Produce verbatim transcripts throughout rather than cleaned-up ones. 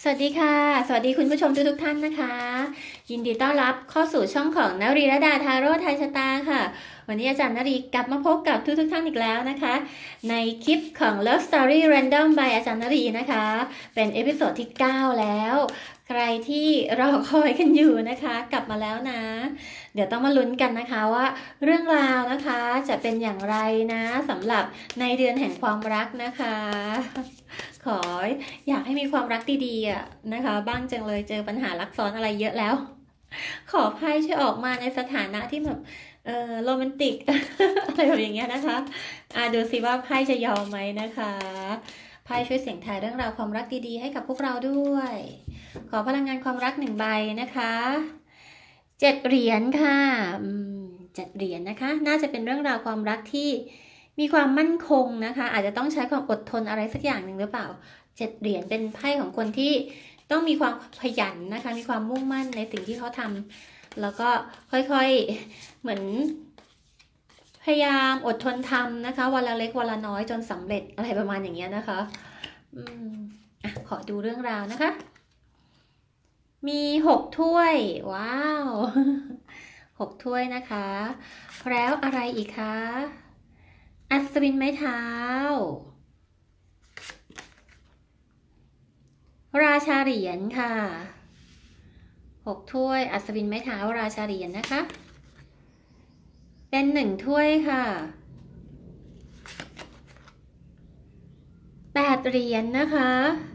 สวัสดีค่ะสวัสดีคุณผู้ชมทุกทุกท่านนะคะยินดีต้อนรับเข้าสู่ช่องของนรีรดาทาโร่ไทยชะตาค่ะวันนี้อาจารย์นรีกลับมาพบกับทุกทุกท่านอีกแล้วนะคะในคลิปของ Love Story Random by อาจารย์นรีนะคะเป็นเอพิโซดที่เก้าแล้วใครที่รอคอยกันอยู่นะคะกลับมาแล้วนะเดี๋ยวต้องมาลุ้นกันนะคะว่าเรื่องราวนะคะจะเป็นอย่างไรนะสำหรับในเดือนแห่งความรักนะคะขออยากให้มีความรักดีๆอ่ะนะคะบ้างจังเลยเจอปัญหารักซ้อนอะไรเยอะแล้วขอไพ่ช่วยออกมาในสถานะที่แบบเออโรแมนติก อะไรแบบอย่างเงี้ยนะคะอ่ะดูสิว่าไพ่จะยอมไหมนะคะไพ่ช่วยเสี่ยงทายเรื่องราวความรักดีๆให้กับพวกเราด้วยขอพลังงานความรักหนึ่งใบนะคะเจ็ดเหรียญค่ะเจ็ดเหรียญนะคะน่าจะเป็นเรื่องราวความรักที่มีความมั่นคงนะคะอาจจะต้องใช้ความอดทนอะไรสักอย่างหนึ่งหรือเปล่าเจ็ดเหรียญเป็นไพ่ของคนที่ต้องมีความขยันนะคะมีความมุ่งมั่นในสิ่งที่เขาทำแล้วก็ค่อยๆเหมือนพยายามอดทนทำนะคะวันละเล็กวันละน้อยจนสำเร็จอะไรประมาณอย่างเงี้ยนะคะอืมอ่ะขอดูเรื่องราวนะคะมีหกถ้วยว้าวหกถ้วยนะคะแล้วอะไรอีกคะอัศวินไม้เท้าราชาเหรียญค่ะหกถ้วยอัศวินไม้เท้าราชาเหรียญนะคะเป็นหนึ่งถ้วยค่ะแปดเหรียญนะคะ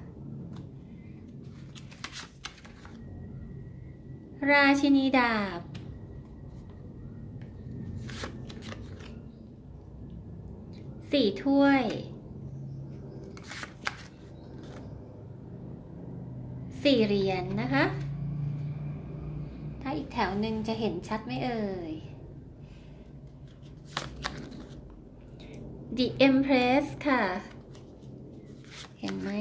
ราชินีดาบสี่ถ้วยสี่เหรียญนะคะถ้าอีกแถวหนึ่งจะเห็นชัดไหมเอ่ย The Empress ค่ะเห็นไหม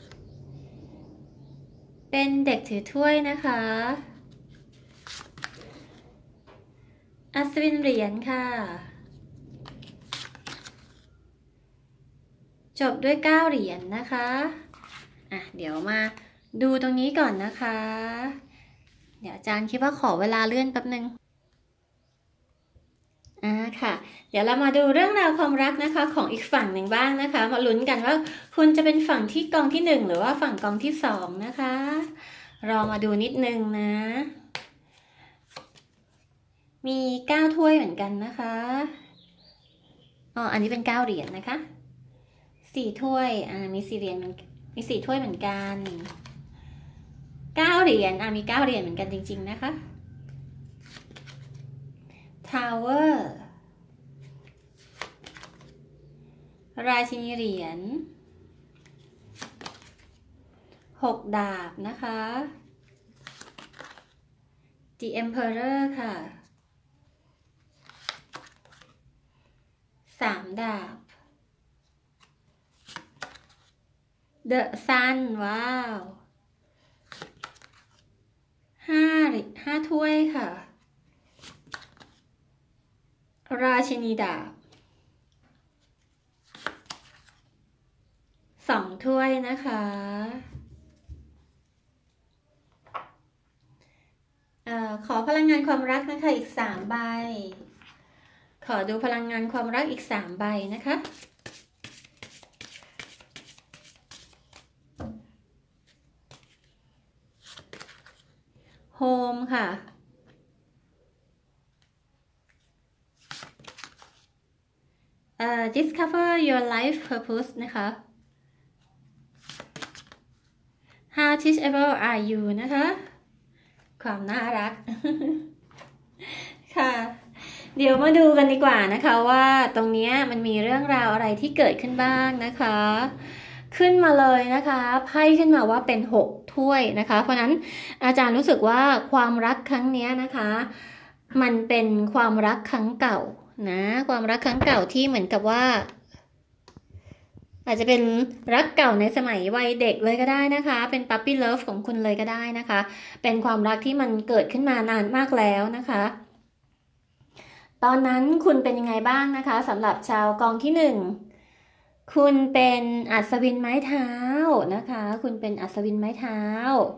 เป็นเด็กถือถ้วยนะคะอัศวินเหรียญค่ะจบด้วยเก้าเหรียญนะคะอ่ะเดี๋ยวมาดูตรงนี้ก่อนนะคะเดี๋ยวอาจารย์คิดว่าขอเวลาเลื่อนแป๊บนึงอ่าค่ะเดี๋ยวเรามาดูเรื่องราวความรักนะคะของอีกฝั่งหนึ่งบ้างนะคะมาลุ้นกันว่าคุณจะเป็นฝั่งที่กองที่หนึ่งหรือว่าฝั่งกองที่สองนะคะรอมาดูนิดนึงนะมีเก้าถ้วยเหมือนกันนะคะอ๋ออันนี้เป็นเก้าเหรียญนะคะสี่ถ้วยอ่ามีสี่เหรียญมีสี่ถ้วยเหมือนกันเก้าเหรียญอ่ามีเก้าเหรียญเหมือนกันจริงๆนะคะ Tower ราชินีเหรียญหกดาบนะคะ The Emperor ค่ะสามดาบ The Sun ว้าวห้าห้าถ้วยค่ะราชินีดาบสองถ้วยนะคะเอ่อขอพลังงานความรักนะคะอีกสามใบขอดูพลังงานความรักอีกสามใบนะคะโฮมค่ะเอ่อ discover your life purpose นะคะ how teachable are you นะคะความน่ารัก ค่ะเดี๋ยวมาดูกันดีกว่านะคะว่าตรงนี้มันมีเรื่องราวอะไรที่เกิดขึ้นบ้างนะคะขึ้นมาเลยนะคะไพ่ขึ้นมาว่าเป็นหกถ้วยนะคะเพราะนั้นอาจารย์รู้สึกว่าความรักครั้งนี้นะคะมันเป็นความรักครั้งเก่านะความรักครั้งเก่าที่เหมือนกับว่าอาจจะเป็นรักเก่าในสมัยวัยเด็กเลยก็ได้นะคะเป็นปั๊ปปี้เลิฟของคุณเลยก็ได้นะคะเป็นความรักที่มันเกิดขึ้นมานานมากแล้วนะคะตอนนั้นคุณเป็นยังไงบ้างนะคะสำหรับชาวกองที่หนึ่งคุณเป็นอัศวินไม้เท้านะคะคุณเป็นอัศวินไม้เท้า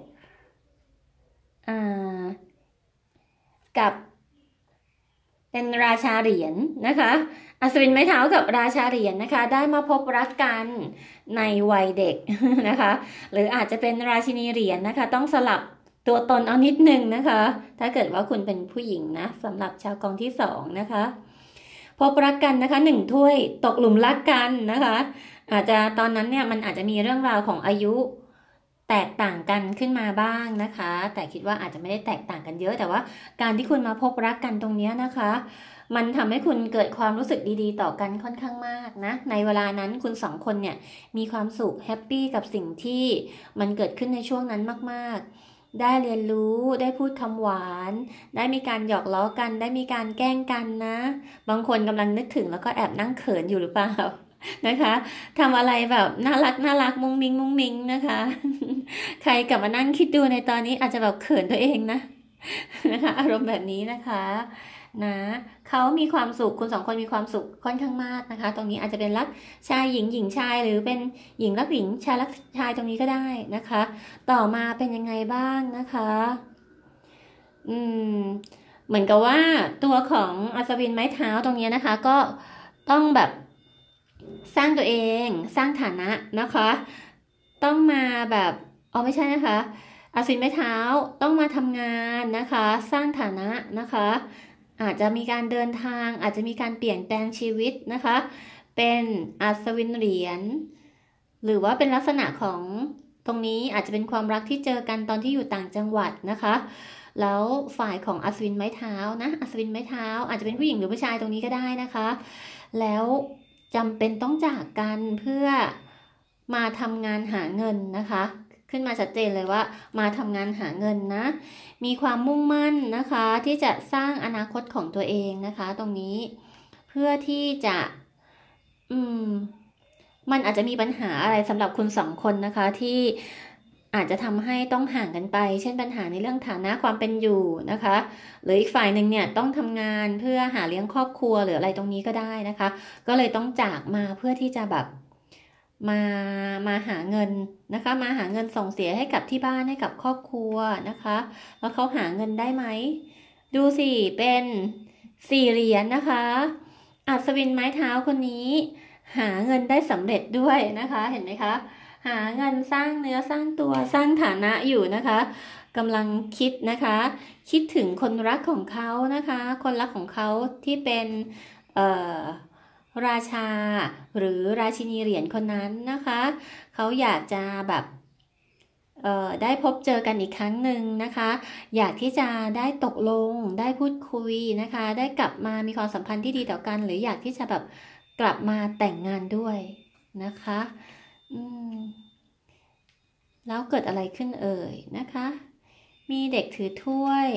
อ่ากับเป็นราชาเหรียญนะคะอัศวินไม้เท้ากับราชาเหรียญนะคะได้มาพบรักกันในวัยเด็กนะคะหรืออาจจะเป็นราชินีเหรียญนะคะต้องสลับตัวตนเอานิดนึงนะคะถ้าเกิดว่าคุณเป็นผู้หญิงนะสำหรับชาวกองที่สองนะคะพบรักกันนะคะหนึ่งถ้วยตกหลุมรักกันนะคะอาจจะตอนนั้นเนี่ยมันอาจจะมีเรื่องราวของอายุแตกต่างกันขึ้นมาบ้างนะคะแต่คิดว่าอาจจะไม่ได้แตกต่างกันเยอะแต่ว่าการที่คุณมาพบรักกันตรงนี้นะคะมันทำให้คุณเกิดความรู้สึกดีๆต่อกันค่อนข้างมากนะในเวลานั้นคุณสองคนเนี่ยมีความสุขแฮปปี้กับสิ่งที่มันเกิดขึ้นในช่วงนั้นมากๆได้เรียนรู้ได้พูดคำหวานได้มีการหยอกล้อกันได้มีการแกล้งกันนะบางคนกำลังนึกถึงแล้วก็แอบนั่งเขินอยู่หรือเปล่านะคะทำอะไรแบบน่ารักน่ารักมุ้งมิ้งมุ้งมิ้งนะคะใครกลับมานั่งคิดดูในตอนนี้อาจจะแบบเขินตัวเองนะนะคะอารมณ์แบบนี้นะคะนะเขามีความสุขคุณสองคนมีความสุขค่อนข้างมากนะคะตรงนี้อาจจะเป็นรักชายหญิงหญิงชายหรือเป็นหญิงรักหญิงชายรักชายตรงนี้ก็ได้นะคะต่อมาเป็นยังไงบ้างนะคะอืมเหมือนกับว่าตัวของอัศวินไม้เท้าตรงนี้นะคะก็ต้องแบบสร้างตัวเองสร้างฐานะนะคะต้องมาแบบอ๋อไม่ใช่นะคะอัศวินไม้เท้าต้องมาทำงานนะคะสร้างฐานะนะคะอาจจะมีการเดินทางอาจจะมีการเปลี่ยนแปลงชีวิตนะคะเป็นอัศวินเหรียญหรือว่าเป็นลักษณะของตรงนี้อาจจะเป็นความรักที่เจอกันตอนที่อยู่ต่างจังหวัดนะคะแล้วฝ่ายของอัศวินไม้เท้านะอัศวินไม้เท้าอาจจะเป็นผู้หญิงหรือผู้ชายตรงนี้ก็ได้นะคะแล้วจำเป็นต้องจากกันเพื่อมาทำงานหาเงินนะคะขึ้นมาชัดเจนเลยว่ามาทำงานหาเงินนะมีความมุ่งมั่นนะคะที่จะสร้างอนาคตของตัวเองนะคะตรงนี้เพื่อที่จะอืมมันอาจจะมีปัญหาอะไรสำหรับคุณสองคนนะคะที่อาจจะทำให้ต้องห่างกันไปเช่นปัญหาในเรื่องฐานะความเป็นอยู่นะคะหรืออีกฝ่ายหนึ่งเนี่ยต้องทำงานเพื่อหาเลี้ยงครอบครัวหรืออะไรตรงนี้ก็ได้นะคะก็เลยต้องจากมาเพื่อที่จะแบบมามาหาเงินนะคะมาหาเงินส่งเสียให้กับที่บ้านให้กับครอบครัวนะคะแล้วเขาหาเงินได้ไหมดูสิเป็นสี่เหรียญนะคะอัศวินไม้เท้าคนนี้หาเงินได้สำเร็จด้วยนะคะเห็นไหมคะหาเงินสร้างเนื้อสร้างตัวสร้างฐานะอยู่นะคะกำลังคิดนะคะคิดถึงคนรักของเขานะคะคนรักของเขาที่เป็นเอ่อราชาหรือราชินีเหรียญคนนั้นนะคะเขาอยากจะแบบเอ่อได้พบเจอกันอีกครั้งหนึ่งนะคะอยากที่จะได้ตกลงได้พูดคุยนะคะได้กลับมามีความสัมพันธ์ที่ดีต่อกันหรืออยากที่จะแบบกลับมาแต่งงานด้วยนะคะอืมแล้วเกิดอะไรขึ้นเอ่ยนะคะมีเด็กถือถ้วย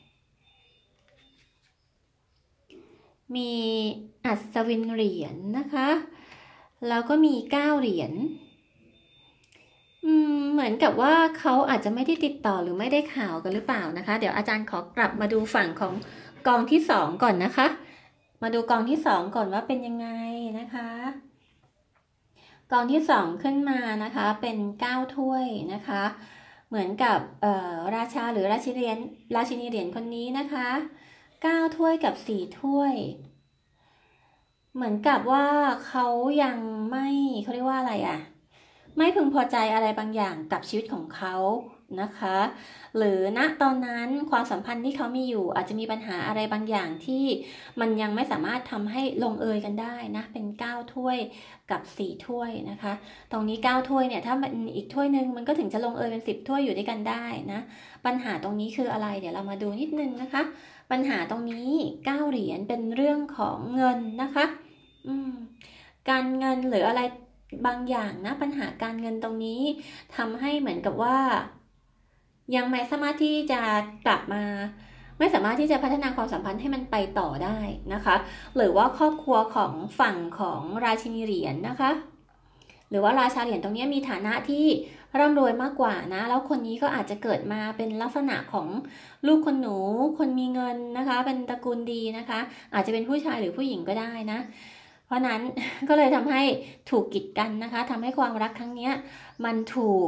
มีอัศวินเหรียญนะคะแล้วก็มีเก้าเหรียญอืมเหมือนกับว่าเขาอาจจะไม่ได้ติดต่อหรือไม่ได้ข่าวกันหรือเปล่านะคะเดี๋ยวอาจารย์ขอกลับมาดูฝั่งของกองที่สองก่อนนะคะมาดูกองที่สองก่อนว่าเป็นยังไงนะคะกองที่สองขึ้นมานะคะเป็นเก้าถ้วยนะคะเหมือนกับเอ่อราชาหรือราชินีเหรียญราชินีเหรียญคนนี้นะคะเก้าถ้วยกับสี่ถ้วยเหมือนกับว่าเขายังไม่เขาเรียกว่าอะไรอ่ะไม่พึงพอใจอะไรบางอย่างกับชีวิตของเขานะคะหรือณตอนนั้นความสัมพันธ์ที่เขามีอยู่อาจจะมีปัญหาอะไรบางอย่างที่มันยังไม่สามารถทำให้ลงเอยกันได้นะเป็นเก้าถ้วยกับสี่ถ้วยนะคะตรงนี้เก้าถ้วยเนี่ยถ้ามันอีกถ้วยนึงมันก็ถึงจะลงเอยเป็นสิบถ้วยอยู่ด้วยกันได้นะปัญหาตรงนี้คืออะไรเดี๋ยวเรามาดูนิดนึงนะคะปัญหาตรงนี้เก้าเหรียญเป็นเรื่องของเงินนะคะอืมการเงินหรืออะไรบางอย่างนะปัญหาการเงินตรงนี้ทำให้เหมือนกับว่ายังไม่สามารถที่จะกลับมาไม่สามารถที่จะพัฒนาความสัมพันธ์ให้มันไปต่อได้นะคะหรือว่าครอบครัวของฝั่งของราชินีเหรียญ นะคะหรือว่าราชาเหรียญตรงนี้มีฐานะที่ร่ำรวยมากกว่านะแล้วคนนี้ก็อาจจะเกิดมาเป็นลักษณะของลูกคนหนูคนมีเงินนะคะเป็นตระกูลดีนะคะอาจจะเป็นผู้ชายหรือผู้หญิงก็ได้นะเพราะนั้น ก็เลยทำให้ถูกกีดกันนะคะทำให้ความรักครั้งนี้มันถูก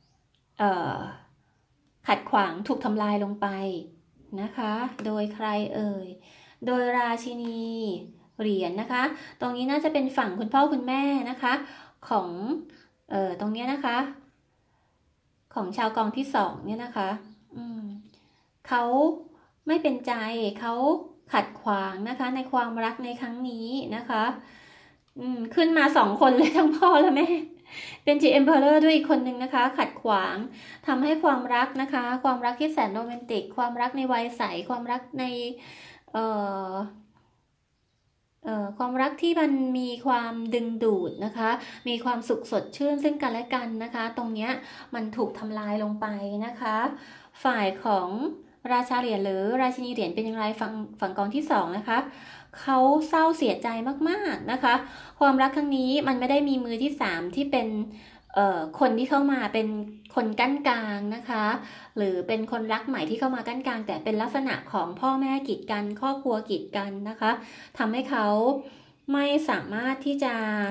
ขัดขวางถูกทำลายลงไปนะคะโดยใครเอ่ยโดยราชินีเหรียญ นะคะ ตรงนี้น่าจะเป็นฝั่งคุณพ่อคุณแม่นะคะของเอ่อตรงนี้นะคะของชาวกองที่สองเนี่ยนะคะอืมเขาไม่เป็นใจเขาขัดขวางนะคะในความรักในครั้งนี้นะคะอืมขึ้นมาสองคนเลยทั้งพ่อและแม่เป็น The Emperor ด้วยอีกคนนึงนะคะขัดขวางทำให้ความรักนะคะความรักที่แสนโรแมนติกความรักในวัยใสความรักในเอ่อเอ่อความรักที่มันมีความดึงดูดนะคะมีความสุขสดชื่นซึ่งกันและกันนะคะตรงเนี้ยมันถูกทำลายลงไปนะคะฝ่ายของราชาเหรียญหรือราชินีเหรียญเป็นอย่างไรฝั่งฝั่งกองที่สองนะคะเขาเศร้าเสียใจมากๆนะคะความรักครั้งนี้มันไม่ได้มีมือที่สามที่เป็นเอ่อคนที่เข้ามาเป็นคนกั้นกลางนะคะหรือเป็นคนรักใหม่ที่เข้ามากั้นกลางแต่เป็นลักษณะของพ่อแม่กีดกันครอบครัวกีดกันนะคะทำให้เขาไม่สามารถที่จะ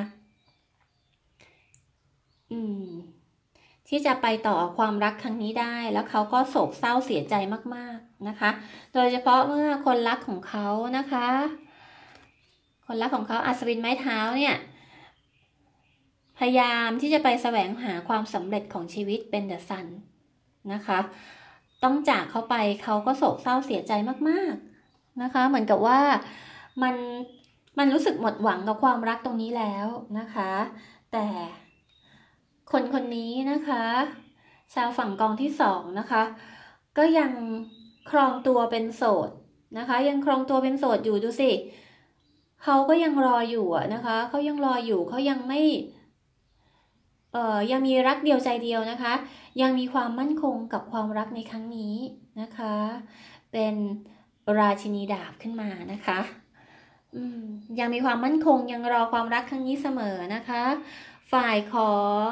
อืมที่จะไปต่อความรักครั้งนี้ได้แล้วเขาก็โศกเศร้าเสียใจมากๆนะคะโดยเฉพาะเมื่อคนรักของเขานะคะคนรักของเขาอัศวินไม้เท้าเนี่ยพยายามที่จะไปแสวงหาความสำเร็จของชีวิตเป็นเดอะซันนะคะต้องจากเขาไปเขาก็โศกเศร้าเสียใจมากๆนะคะเหมือนกับว่ามันมันรู้สึกหมดหวังกับความรักตรงนี้แล้วนะคะแต่คนคนนี้นะคะชาวฝั่งกองที่สองนะคะก็ยังครองตัวเป็นโสดนะคะยังครองตัวเป็นโสดอยู่ดูสิเขาก็ยังรออยู่นะคะเขายังรออยู่เขายังไม่เอ่อยังมีรักเดียวใจเดียวนะคะยังมีความมั่นคงกับความรักในครั้งนี้นะคะเป็นราชินีดาบขึ้นมานะคะอืมยังมีความมั่นคงยังรอความรักครั้งนี้เสมอนะคะฝ่ายของ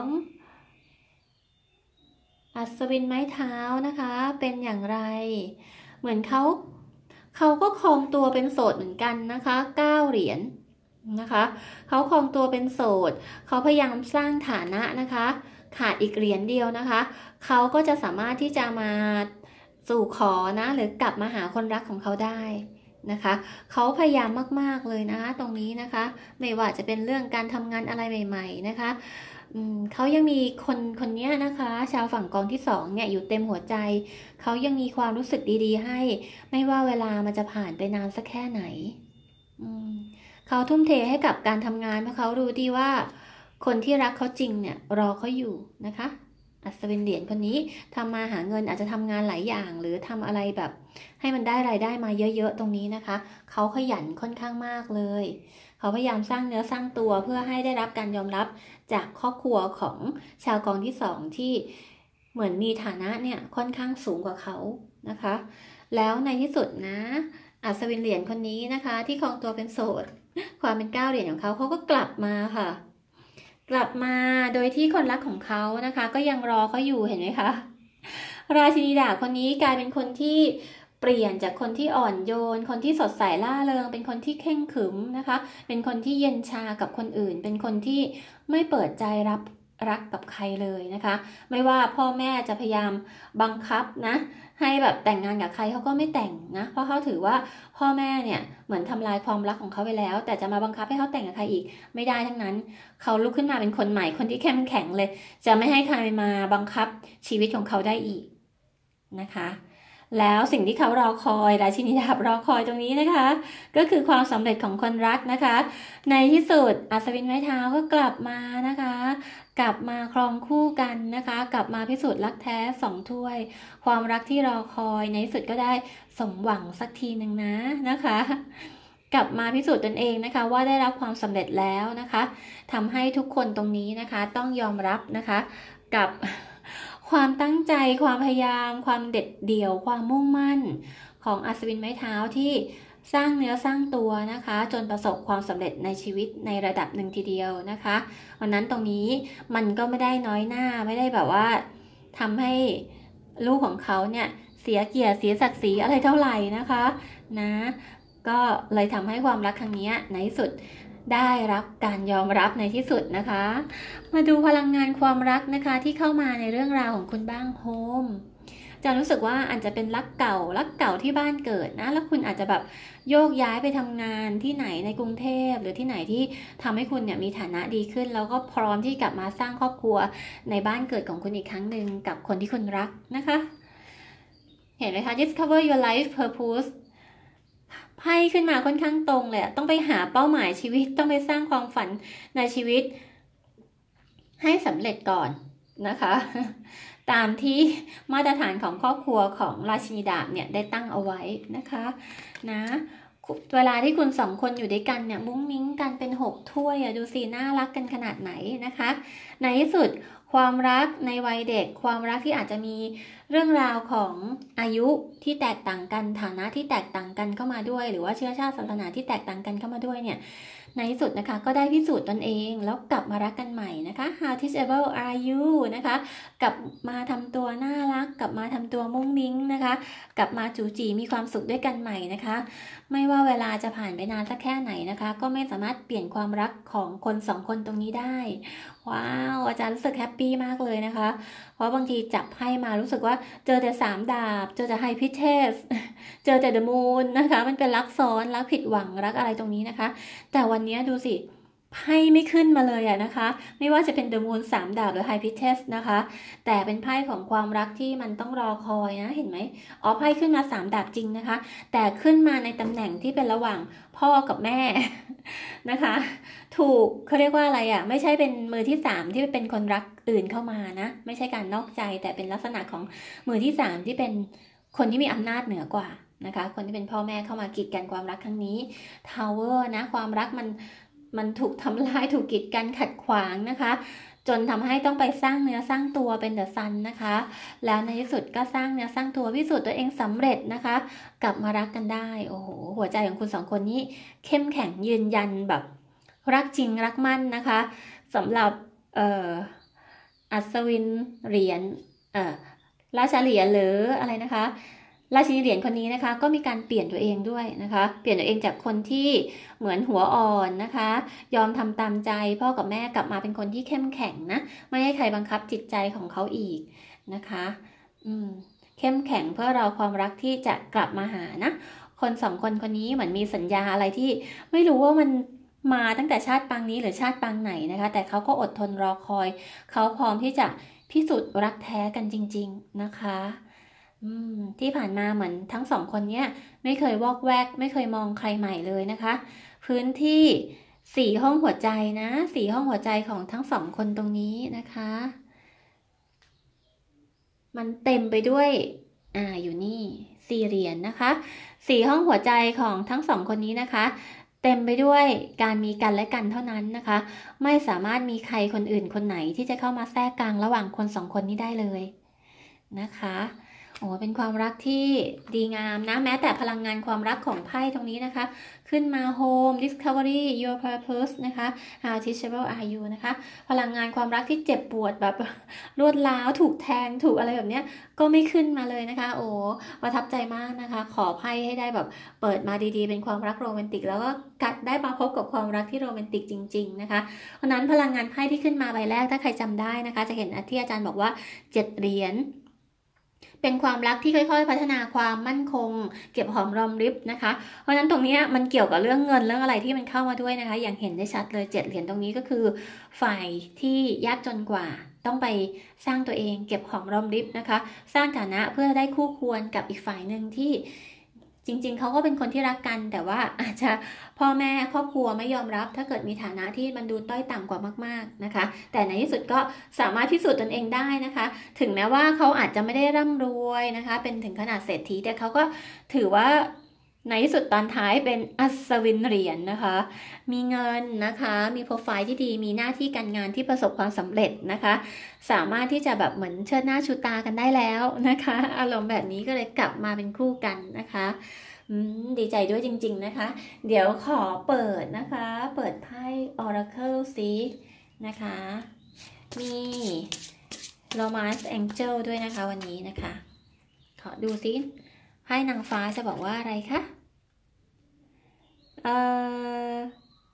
อัศวินไม้เท้านะคะเป็นอย่างไรเหมือนเขาเขาก็ครองตัวเป็นโสดเหมือนกันนะคะเก้าเหรียญนะคะเขาครองตัวเป็นโสดเขาพยายามสร้างฐานะนะคะขาดอีกเหรียญเดียวนะคะเขาก็จะสามารถที่จะมาสู่ขอนะหรือกลับมาหาคนรักของเขาได้นะคะเขาพยายามมากๆเลยนะตรงนี้นะคะไม่ว่าจะเป็นเรื่องการทำงานอะไรใหม่ๆนะคะเขายังมีคนคนนี้นะคะชาวฝั่งกองที่สองเนี่ยอยู่เต็มหัวใจเขายังมีความรู้สึกดีๆให้ไม่ว่าเวลามันจะผ่านไปนานสักแค่ไหนเขาทุ่มเทให้กับการทำงานเพราะเขารู้ดีว่าคนที่รักเขาจริงเนี่ยรอเขาอยู่นะคะอัศวินเหรียญคนนี้ทำมาหาเงินอาจจะทำงานหลายอย่างหรือทำอะไรแบบให้มันได้รายได้มาเยอะๆตรงนี้นะคะเขาขยันค่อนข้างมากเลยเขาพยายามสร้างเนื้อสร้างตัวเพื่อให้ได้รับการยอมรับจากครอบครัวของชาวกองที่สองที่เหมือนมีฐานะเนี่ยค่อนข้างสูงกว่าเขานะคะแล้วในที่สุดนะอัศวินเหรียญคนนี้นะคะที่ครองตัวเป็นโสดความเป็นเก้าเหรียญของเขาเขาก็กลับมาค่ะกลับมาโดยที่คนรักของเขานะคะก็ยังรอเขาอยู่เห็นไหมคะราชินีดาบคนนี้กลายเป็นคนที่เปลี่ยนจากคนที่อ่อนโยนคนที่สดใสล่าเริงเป็นคนที่เข่งขรึมนะคะเป็นคนที่เย็นชากับคนอื่นเป็นคนที่ไม่เปิดใจรับรักกับใครเลยนะคะไม่ว่าพ่อแม่จะพยายามบังคับนะให้แบบแต่งงานกับใครเขาก็ไม่แต่งนะเพราะเขาถือว่าพ่อแม่เนี่ยเหมือนทำลายความรักของเขาไปแล้วแต่จะมาบังคับให้เขาแต่งกับใครอีกไม่ได้ทั้งนั้นเขาลุกขึ้นมาเป็นคนใหม่คนที่เข้มแข็งเลยจะไม่ให้ใครมาบังคับชีวิตของเขาได้อีกนะคะแล้วสิ่งที่เขารอคอยราชินีดาบรอคอยตรงนี้นะคะก็คือความสำเร็จของคนรักนะคะในที่สุดอัศวินไม้เท้าก็กลับมานะคะกลับมาครองคู่กันนะคะกลับมาพิสูจน์รักแท้สองถ้วยความรักที่รอคอยในที่สุดก็ได้สมหวังสักทีหนึ่งนะนะคะกลับมาพิสูจน์ตนเองนะคะว่าได้รับความสำเร็จแล้วนะคะทำให้ทุกคนตรงนี้นะคะต้องยอมรับนะคะกับความตั้งใจความพยายามความเด็ดเดี่ยวความมุ่งมั่นของอัศวินไม้เท้าที่สร้างเนื้อสร้างตัวนะคะจนประสบความสำเร็จในชีวิตในระดับหนึ่งทีเดียวนะคะวันนั้นตรงนี้มันก็ไม่ได้น้อยหน้าไม่ได้แบบว่าทำให้ลูกของเขาเนี่ยเสียเกียรติเสียศักดิ์ศรีอะไรเท่าไหร่นะคะนะก็เลยทำให้ความรักครั้งนี้ในที่สุดได้รับการยอมรับในที่สุดนะคะมาดูพลังงานความรักนะคะที่เข้ามาในเรื่องราวของคุณบ้างโฮมจะรู้สึกว่าอาจจะเป็นรักเก่ารักเก่าที่บ้านเกิดนะแล้วคุณอาจจะแบบโยกย้ายไปทำงานที่ไหนในกรุงเทพหรือที่ไหนที่ทำให้คุณเนี่ยมีฐานะดีขึ้นแล้วก็พร้อมที่กลับมาสร้างครอบครัวในบ้านเกิดของคุณอีกครั้งหนึ่งกับคนที่คุณรักนะคะเห็นไหมคะ discover your life purpose ไพ่ขึ้นมาค่อนข้างตรงเลยต้องไปหาเป้าหมายชีวิตต้องไปสร้างความฝันในชีวิตให้สำเร็จก่อนนะคะตามที่มาตรฐานของครอบครัวของราชินีดาบเนี่ยได้ตั้งเอาไว้นะคะนะเวลาที่คุณสองคนอยู่ด้วยกันเนี่ยมุ้งมิ้งกันเป็นหกถ้วยอะดูสิน่ารักกันขนาดไหนนะคะในที่สุดความรักในวัยเด็กความรักที่อาจจะมีเรื่องราวของอายุที่แตกต่างกันฐานะที่แตกต่างกันเข้ามาด้วยหรือว่าเชื้อชาติศาสนาที่แตกต่างกันเข้ามาด้วยเนี่ยในที่สุดนะคะก็ได้พิสูจน์ตนเองแล้วกลับมารักกันใหม่นะคะ How teachable are you นะคะกลับมาทำตัวน่ารักกลับมาทำตัวมุ้งมิ้งนะคะกลับมาจูจีมีความสุขด้วยกันใหม่นะคะไม่ว่าเวลาจะผ่านไปนานสักแค่ไหนนะคะก็ไม่สามารถเปลี่ยนความรักของคนสองคนตรงนี้ได้ว้าวอาจารย์รู้สึกแฮปปี้มากเลยนะคะเพราะบางทีจับไพ่มารู้สึกว่าเจอแต่สามดาบเจอแต่ไฮพิเทสเจอแต่เดอะมูนนะคะมันเป็นรักซ้อนรักผิดหวังรักอะไรตรงนี้นะคะแต่วันนี้ดูสิไพ่ไม่ขึ้นมาเลยอะนะคะไม่ว่าจะเป็นเดอะมูนสามดาบหรือไฮพิเทสนะคะแต่เป็นไพ่ของความรักที่มันต้องรอคอยนะเห็นไหมอ๋อไพ่ขึ้นมาสามดาบจริงนะคะแต่ขึ้นมาในตำแหน่งที่เป็นระหว่างพ่อกับแม่นะคะถูกเขาเรียกว่าอะไรอะไม่ใช่เป็นมือที่สามที่เป็นคนรักอื่นเข้ามานะไม่ใช่การนอกใจแต่เป็นลักษณะของมือที่สามที่เป็นคนที่มีอำนาจเหนือกว่านะคะคนที่เป็นพ่อแม่เข้ามากีดกันความรักครั้งนี้ทาวเวอร์นะความรักมันมันถูกทำลายถูกกีดกันขัดขวางนะคะจนทำให้ต้องไปสร้างเนื้อสร้างตัวเป็นเดอะซันนะคะแล้วในที่สุดก็สร้างเนื้อสร้างตัวพิสูจน์ตัวเองสำเร็จนะคะกลับมารักกันได้โอ้โหหัวใจของคุณสองคนนี้เข้มแข็งยืนยันแบบรักจริงรักมั่นนะคะสำหรับเอ่ออัศวินเหรียญเอ่อราชาเหรียญหรืออะไรนะคะราชินีเหรียญคนนี้นะคะก็มีการเปลี่ยนตัวเองด้วยนะคะเปลี่ยนตัวเองจากคนที่เหมือนหัวอ่อนนะคะยอมทำตามใจพ่อกับแม่กลับมาเป็นคนที่เข้มแข็งนะไม่ให้ใครบังคับจิตใจของเขาอีกนะคะอืมเข้มแข็งเพื่อรอความรักที่จะกลับมาหานะคนสองคนคนนี้เหมือนมีสัญญาอะไรที่ไม่รู้ว่ามันมาตั้งแต่ชาติปางนี้หรือชาติปางไหนนะคะแต่เขาก็อดทนรอคอยเขาพร้อมที่จะพิสูจน์รักแท้กันจริงๆนะคะที่ผ่านมาเหมือนทั้งสองคนเนี้ยไม่เคยวอกแวกไม่เคยมองใครใหม่เลยนะคะพื้นที่สี่ห้องหัวใจนะสี่ห้องหัวใจของทั้งสองคนตรงนี้นะคะมันเต็มไปด้วยอ่าอยู่นี่สี่เหรียญนะคะสี่ห้องหัวใจของทั้งสองคนนี้นะคะเต็มไปด้วยการมีกันและกันเท่านั้นนะคะไม่สามารถมีใครคนอื่นคนไหนที่จะเข้ามาแทรกกลางระหว่างคนสองคนนี้ได้เลยนะคะโอ้เป็นความรักที่ดีงามนะแม้แต่พลังงานความรักของไพ่ตรงนี้นะคะขึ้นมา home discovery your purpose นะคะ how teachable are you นะคะพลังงานความรักที่เจ็บปวดแบบรวดร้าวถูกแทงถูกอะไรแบบเนี้ยก็ไม่ขึ้นมาเลยนะคะโอ้ประทับใจมากนะคะขอไพ่ให้ได้แบบเปิดมาดีๆเป็นความรักโรแมนติกแล้วก็กัดได้มาพบกับความรักที่โรแมนติกจริงๆนะคะเพราะนั้นพลังงานไพ่ที่ขึ้นมาใบแรกถ้าใครจำได้นะคะจะเห็นที่อาจารย์บอกว่าเจ็ดเหรียญเป็นความรักที่ค่อยๆพัฒนาความมั่นคงเก็บหอมรอมริบนะคะเพราะฉะนั้นตรงนี้มันเกี่ยวกับเรื่องเงินเรื่องอะไรที่มันเข้ามาด้วยนะคะอย่างเห็นได้ชัดเลยเจ็ดเหรียญตรงนี้ก็คือฝ่ายที่ยากจนกว่าต้องไปสร้างตัวเองเก็บหอมรอมริบนะคะสร้างฐานะเพื่อได้คู่ควรกับอีกฝ่ายหนึ่งที่จริงๆเขาก็เป็นคนที่รักกันแต่ว่าอาจจะพ่อแม่ครอบครัวไม่ยอมรับถ้าเกิดมีฐานะที่มันดูต้อยต่ำกว่ามากๆนะคะแต่ในที่สุดก็สามารถพิสูจน์ตนเองได้นะคะถึงแม้ว่าเขาอาจจะไม่ได้ร่ำรวยนะคะเป็นถึงขนาดเศรษฐีแต่เขาก็ถือว่าในที่สุดตอนท้ายเป็นอัศวินเหรียญ นะคะมีเงินนะคะมีโปรไฟล์ที่ดีมีหน้าที่การงานที่ประสบความสำเร็จนะคะสามารถที่จะแบบเหมือนเชิดหน้าชูตากันได้แล้วนะคะอารมณ์แบบนี้ก็เลยกลับมาเป็นคู่กันนะคะดีใจด้วยจริงๆนะคะเดี๋ยวขอเปิดนะคะเปิดไพ่ Oracle ซินะคะมี Romance Angel ด้วยนะคะวันนี้นะคะขอดูซิไพ่นางฟ้าจะบอกว่าอะไรคะเอ่อ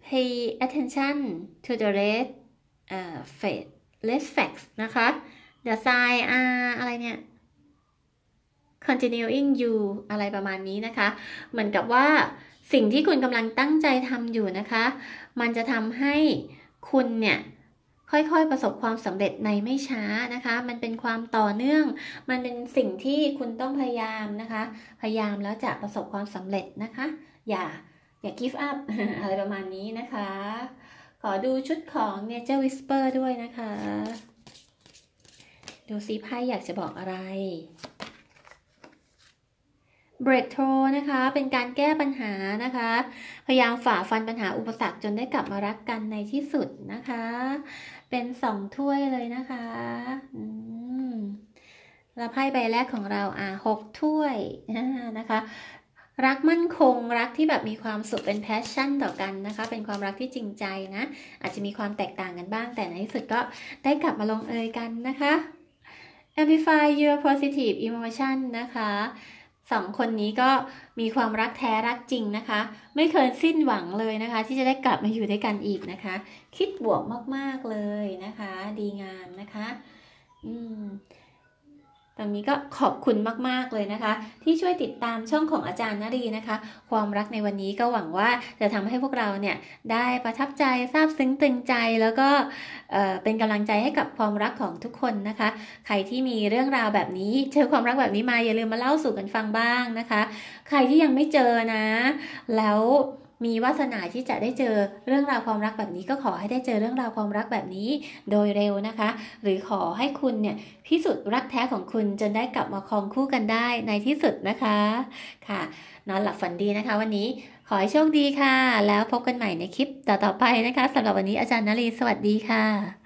pay attention to the red uh, fa- red facts นะคะ the sign are อะไรเนี่ย continuing you อะไรประมาณนี้นะคะเหมือนกับว่าสิ่งที่คุณกำลังตั้งใจทำอยู่นะคะมันจะทำให้คุณเนี่ยค่อยๆประสบความสำเร็จในไม่ช้านะคะมันเป็นความต่อเนื่องมันเป็นสิ่งที่คุณต้องพยายามนะคะพยายามแล้วจะประสบความสำเร็จนะคะอย่าอย่า give up อะไรประมาณนี้นะคะขอดูชุดของ Nature Whisper ด้วยนะคะดูซิไพ่อยากจะบอกอะไรbreakthrough นะคะเป็นการแก้ปัญหานะคะพยายามฝ่าฟันปัญหาอุปสรรคจนได้กลับมารักกันในที่สุดนะคะเป็นสองถ้วยเลยนะคะอืมแล้วไพ่ใบแรกของเราอ่ะหกถ้วยนะคะรักมั่นคงรักที่แบบมีความสุขเป็น passion ต่อกันนะคะเป็นความรักที่จริงใจนะอาจจะมีความแตกต่างกันบ้างแต่ในที่สุดก็ได้กลับมาลงเอยกันนะคะ amplify your positive emotion นะคะสองคนนี้ก็มีความรักแท้รักจริงนะคะไม่เคยสิ้นหวังเลยนะคะที่จะได้กลับมาอยู่ด้วยกันอีกนะคะคิดบวกมากๆเลยนะคะดีงามนะคะอืมตรงนี้ก็ขอบคุณมากๆเลยนะคะที่ช่วยติดตามช่องของอาจารย์นรีนะคะความรักในวันนี้ก็หวังว่าจะทำให้พวกเราเนี่ยได้ประทับใจซาบซึ้งตึงใจแล้วก็เอ่อเป็นกำลังใจให้กับความรักของทุกคนนะคะใครที่มีเรื่องราวแบบนี้เจอความรักแบบนี้มาอย่าลืมมาเล่าสู่กันฟังบ้างนะคะใครที่ยังไม่เจอนะแล้วมีวาสนาที่จะได้เจอเรื่องราวความรักแบบนี้ก็ขอให้ได้เจอเรื่องราวความรักแบบนี้โดยเร็วนะคะหรือขอให้คุณเนี่ยพิสูจน์รักแท้ของคุณจนได้กลับมาครองคู่กันได้ในที่สุดนะคะค่ะนอนหลับฝันดีนะคะวันนี้ขอให้โชคดีค่ะแล้วพบกันใหม่ในคลิปต่อๆไปนะคะสำหรับวันนี้อาจารย์นฤีสวัสดีค่ะ